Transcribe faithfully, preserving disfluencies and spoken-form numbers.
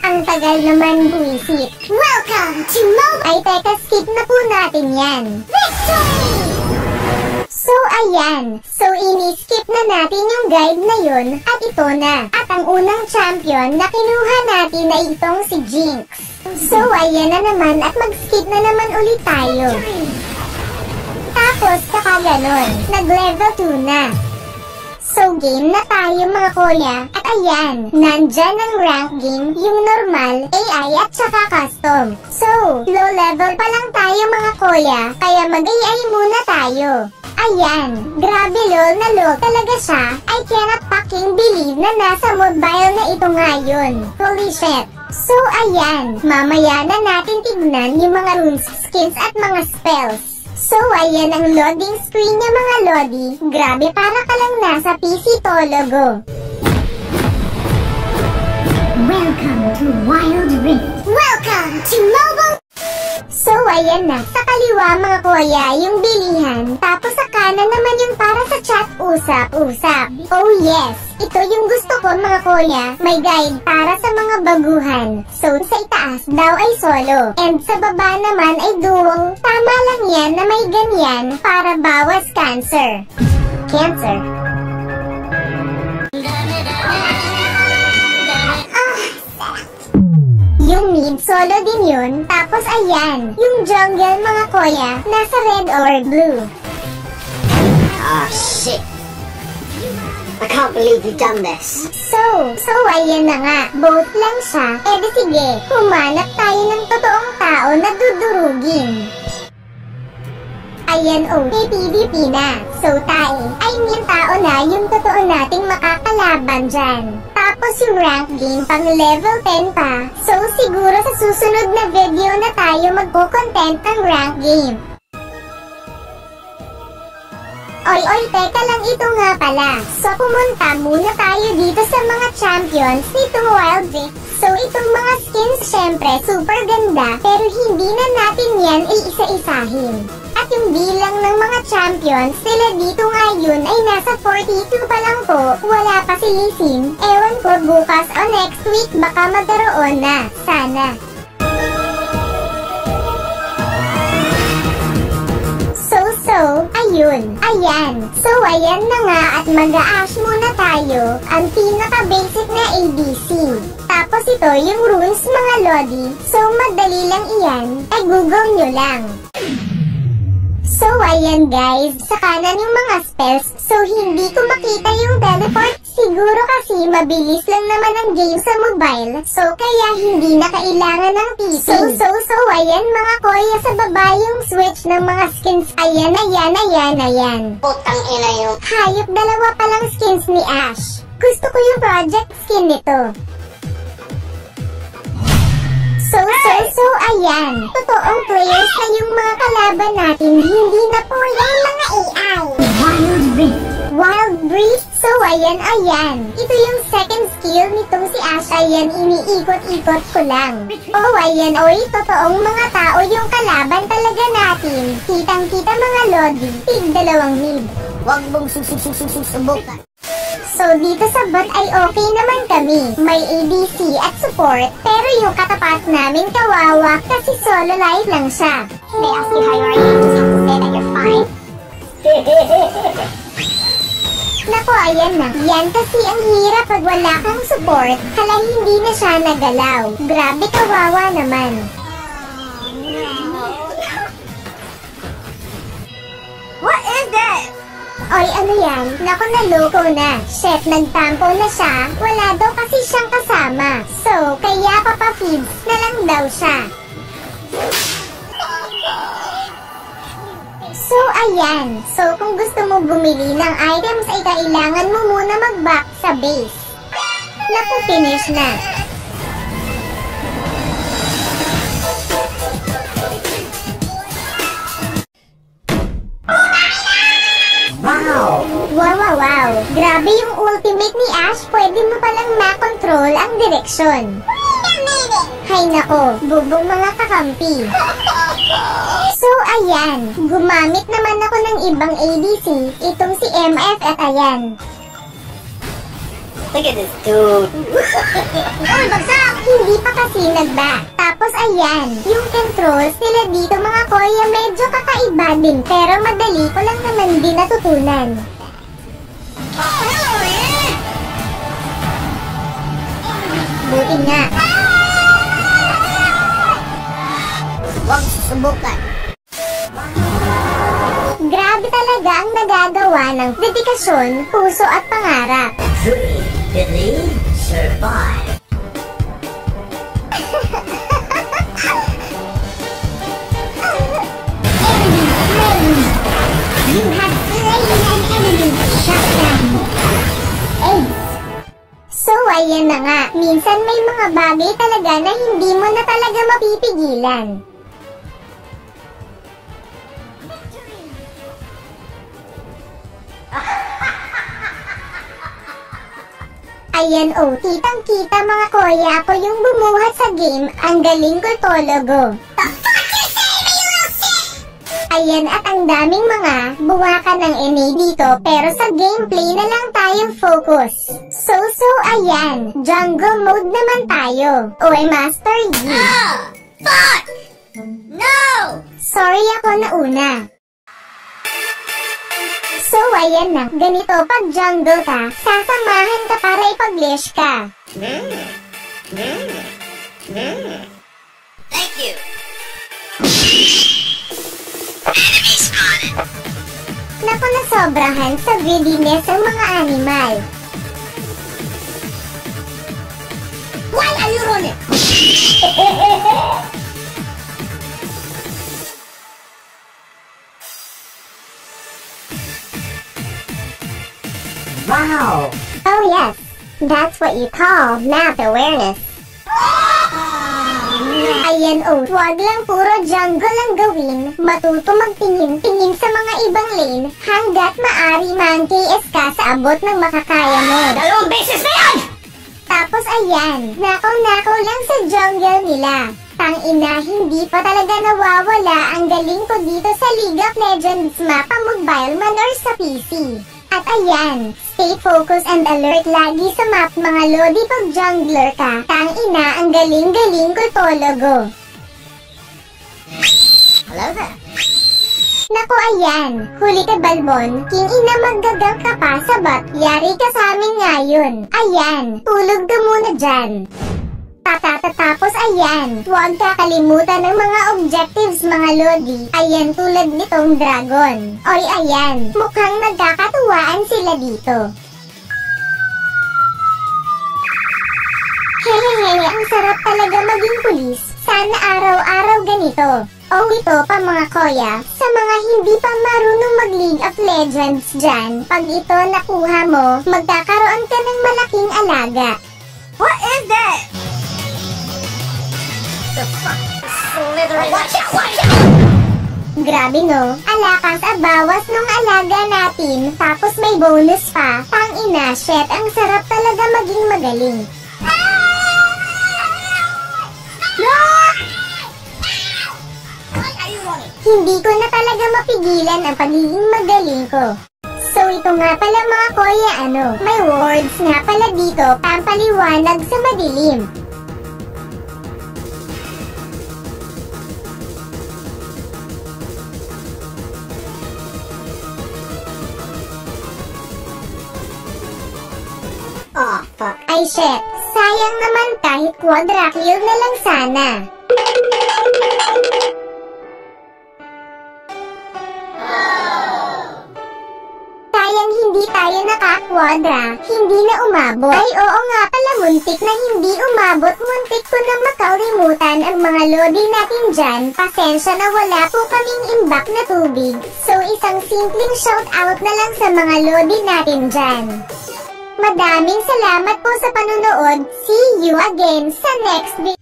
Ang tagal naman buwisit. Welcome to Mobile! Ay teka, skip na po natin yan. Victory! So ayan, so ini-skip na natin yung guide na yun at ito na. At ang unang champion na kinuha natin ay itong si Jinx. So ayan na naman at mag-skip na naman ulit tayo. Tapos kakaganon, nag-level two na. So game na tayo mga kuya. At ayan, nandyan ang rank game, yung normal, A I at saka custom. So, low level pa lang tayo mga kuya, kaya mag-A I muna tayo. Ayan, grabe lol na lol talaga siya. I cannot fucking believe na nasa mobile na ito ngayon. Holy shit. So ayan, mamaya na natin tignan yung mga runes, skins at mga spells. So ayan ang loading screen niya mga lodi. Grabe, para ka lang nasa P C Tologo. Welcome to Wild Rift. Welcome to Mobile. So ayan na, sa kaliwa mga kuya yung bilihan, tapos sa kanan naman yung para sa chat usap-usap. Oh yes, ito yung gusto ko mga kuya, may guide para sa mga baguhan. So sa itaas daw ay solo, and sa baba naman ay duo. Tama lang yan na may ganyan para bawas cancer. Cancer. Yung mid solo din yun, tapos ayan, yung jungle mga kuya, nasa red or blue. Ah, shit. I can't believe you've done this. So, so ayan na nga, both lang siya. Eh di sige, humanap tayo ng totoong tao na dudurugin. Ayan oh, may P V P na. So tayo, I mean tao na yung totoo nating makakalaban dyan. Tapos yung rank game pang level ten pa. So siguro sa susunod na video na tayo magko-content ng rank game. Oy oy, teka lang, ito nga pala. So pumunta muna tayo dito sa mga champions nitong Wild Rift. So itong mga skins syempre super ganda, pero hindi na natin yan iisa-isahin. At yung bilang ng mga champions nila dito ngayon ay nasa forty-two pa lang po. Wala pa si Lee Sin. Ewan ko bukas o next week baka magkaroon na. Sana. So so, ayun. Ayan. So ayan na nga at mag-a-ash muna tayo. Ang pinaka-basic na A B C. Tapos ito yung runes mga lodi. So madali lang iyan. Ay google nyo lang. So ayan guys, sa kanan yung mga spells, so hindi ko makita yung teleport. Siguro kasi mabilis lang naman ang game sa mobile, so kaya hindi na kailangan ng P C. So so so ayan mga kuya, sa baba yung switch ng mga skins. Ayan, ayan, ayan, ayan. Putang ina yun. Hayop, dalawa palang skins ni Ash. Gusto ko yung project skin nito. So, so, so, ayan. Totoong players na yung mga kalaban natin. Hindi na po yung mga A I. Wild Rift. Wild Rift? So, ayan, ayan. Ito yung second skill nitong si Ash. Ayan, iniikot-ikot ko lang. Oh, ayan, oy. Totoong mga tao yung kalaban talaga natin. Kitang-kita mga lodi. Tig dalawang mid. Huwag mong susususususubukan. So dito sa bot ay okay naman kami. May A D C at support, pero yung katapat namin kawawa kasi solo life lang siya. They ask you how you are, you just have to say that you're fine. Naku, ayan na. Yan kasi ang hirap pag wala kang support. Hala, hindi na siya nagalaw. Grabe, kawawa naman. What is that? Oy, ano yan? Naku, naloko na. Chef, nagtampo na siya. Wala daw kasi siyang kasama. So, kaya papafeeds na lang daw siya. So, ayan. So, kung gusto mo bumili ng items ay kailangan mo muna mag-back sa base. Naku, finish na. Wow! Wow, wow, wow. Grabe yung ultimate ni Ash. Pwede mo palang makontrol ang direksyon. Hay nako, bubong mga kakampi. So, ayan. Gumamit naman ako ng ibang A D C. Itong si M F at ayan. Look at this dude. Uy, bagsak! Hindi pa kasi bulag ba? Tapos ayan, yung controls nila dito mga kuya medyo kakaiba din pero madali ko lang naman din natutunan. Buti nga. Huwag subukan. Grabe talaga ang nagagawa ng dedikasyon, puso at pangarap. Dream, believe, survive. You have slain an enemy. Shut down. Ace. So ayan na nga, minsan may mga bagay talaga na hindi mo na talaga mapipigilan. Ayan oh, kitang-kita mga kuya ako yung bumuhat sa game, ang galing ko tologo. Ayan at ang daming mga buwakan ng N A dito pero sa gameplay na lang tayong focus. So so ayan, jungle mode naman tayo. Oy Master Yi. Ah! Fuck! No! Sorry ako na una. So ayan na, ganito pag jungle ka, sasamahan ka para ipag-leash ka. Thank you. Naku na sobrahan sa greediness ang mga animal. Why are you running? Wow! Oh yes, that's what you call map awareness. Ayan oh, wag lang puro jungle ang gawin, matuto magtingin-tingin sa mga ibang lane, hanggat maari man K S ka sa abot ng makakaya mo. Dalawang beses na yan! Tapos ayan, nakaw-nakaw lang sa jungle nila. Tangina, hindi pa talaga nawawala ang galing ko dito sa League of Legends mapa mobile man or sa P C. At ayan, stay focused and alert lagi sa map mga lodi pag jungler ka. Tangina, ang galing-galing ko tologo. Hello there. Naku ayan, huli ka balbon, king ina maggagang ka pa sa bot, yari ka sa amin ngayon. Ayan, tulog ka muna dyan. Tatatapos ayan, huwag kakalimutan ng mga objectives mga lodi. Ayan tulad nitong dragon. Oy ayan, mukhang nagkakatuwaan sila dito. Hehehe, ang sarap talaga maging pulis. Sana araw-araw ganito. O ito pa mga koya, sa mga hindi pa marunong mag-League of Legends dyan, pag ito nakuha mo, magkakaroon ka ng malaking alaga. What is that? The fuck? Slithering. Watch out! Watch out! Grabe no, alakas at bawas nung alaga natin, tapos may bonus pa. Tangina, shit, ang sarap talaga maging magaling. Hindi ko na talaga mapigilan ang pagiging magaling ko. So ito nga pala mga koya ano, may words nga pala dito, pampaliwanag sa madilim. Oh, fuck. Ay, shit. Sayang naman kahit quadra kill na lang sana. Sayang hindi tayo naka-quadra, hindi na umabot. Ay, oo nga pala, muntik na hindi umabot. Muntik ko na makalimutan ang mga lodi natin dyan. Pasensya na wala po kaming imbak na tubig. So, isang simpleng shoutout na lang sa mga lodi natin dyan. Madaming salamat po sa panunood. See you again sa next video.